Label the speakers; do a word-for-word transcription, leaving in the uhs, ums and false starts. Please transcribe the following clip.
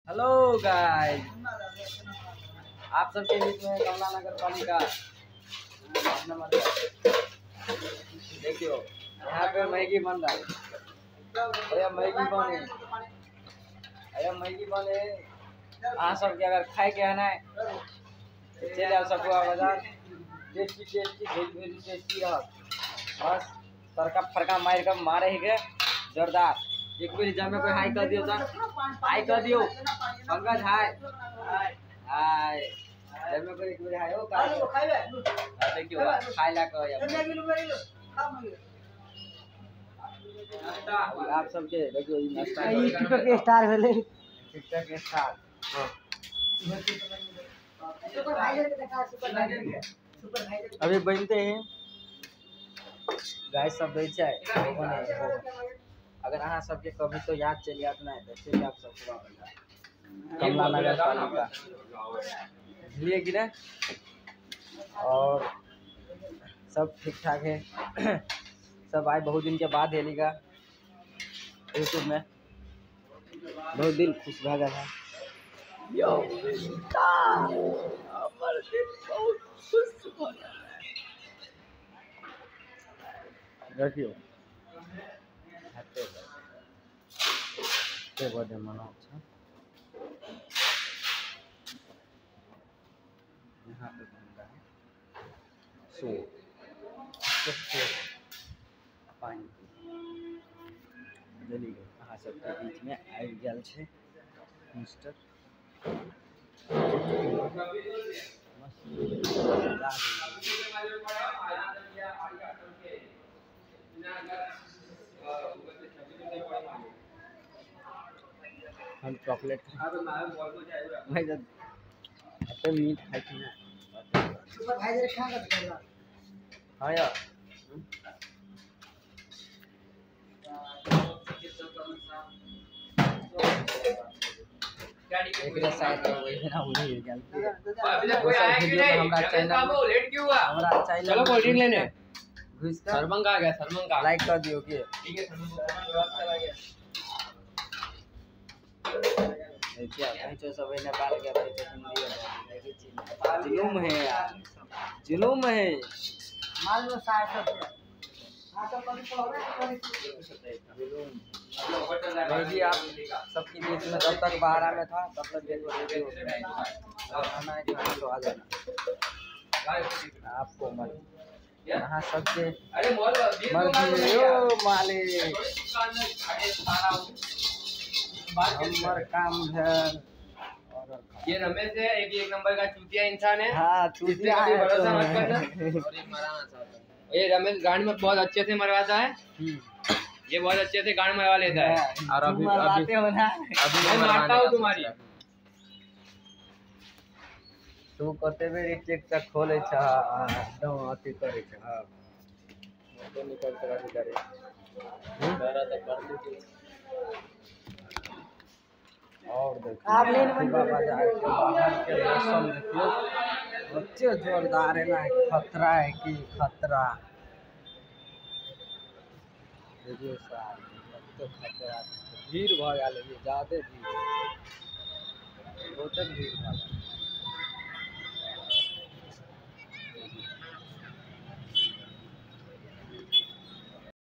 Speaker 1: Hello guys, आप सबके बीच में कमला नगर पालिका देखियो यहाँ पे मैगी बन रहा है। भैया मैगी बने भैया मैगी बने आप सबके अगर खाए के आना है तो चले आओ सकुआ बाजार। टेस्टी टेस्टी भेज भेज टेस्टी रह बस तड़का फड़का मार कर मारे ही गए जोरदार। एक बार जब में कोई हाई कर दियो तो हाई कर दियो पंकज हाय हाय जब में कोई एक बार हाय हो का देखियो खाई ला को आप सबके देखियो ई नाश्ता
Speaker 2: टिकटॉक के स्टार भेले
Speaker 1: टिकटॉक के स्टार अभी बनते हैं गाइस सब बेचे है। अगर अहाँ सबके कभी तो याद चल जात ना तो चलिए आप सब कमला नगर पालिका लिए कि ना और सब ठीक ठाक है। सब आए बहुत दिन के बाद हेलीगा यूट्यूब में बहुत दिल खुश भागा था। यो हमारे दिल बहुत खुश भागा रखियो हैप्पी बर्थडे मनाओ। अच्छा यहाँ पे बन रहा है सो पानी जली गई अहाँ सबके बीच में आबि गेल छै मिस्टर हम चॉकलेट भाई जब तो मीट खाई थी ना
Speaker 2: सुपरवाइजर कहां का कर रहा
Speaker 1: हाँ यार एक साइड में वही ना उड़ी गया अभी तक कोई आया कि नहीं हमरा चैनल बाबू लेट क्यों हुआ हमरा चैनल चलो कोल्ड ड्रिंक लेने घुस कर सरमंग आ गया सरमंग का लाइक कर दियो कि ठीक है सरमंग चला गया क्या पहुंचो सब नेपाल के भाई तो हिंदी जुलूम है यार जुलूम है
Speaker 2: माल में साठ रुपया हां तो कभी तो हो रहा
Speaker 1: है जी। आप सबके बीच में जब तक बाहर में था तब तक देखो रेडियो खाना है खाना तो आ जाना आपको मत यहाँ सबके मर्जी ओ मालिक हमार काम है।
Speaker 3: ये रमेश है एक एक नंबर का चूतिया इंसान है।
Speaker 1: हाँ चूतिया है
Speaker 3: भरोसा मत करना और एक मराना चाहता है। ये रमेश गाड़ी में बहुत अच्छे से मरवाता है। ये बहुत अच्छे से गाड़ी मरवा लेता है
Speaker 1: और अभी अभी
Speaker 3: अभी मैं मारता हूँ तुम्हारी
Speaker 1: तू कते बेर चेक चेक खोले छ दो अति करे छ हां तो निकल कर अति करे मेरा तो कर दे और देखो
Speaker 2: आप लेन बन
Speaker 1: बाजार के बाहर के मौसम देखियो बच्चे जोरदार है ना खतरा है कि खतरा देखियो साहब तो खतरा भीड़ भ गेल है ज्यादा भीड़ बहुत भीड़ भ गेल।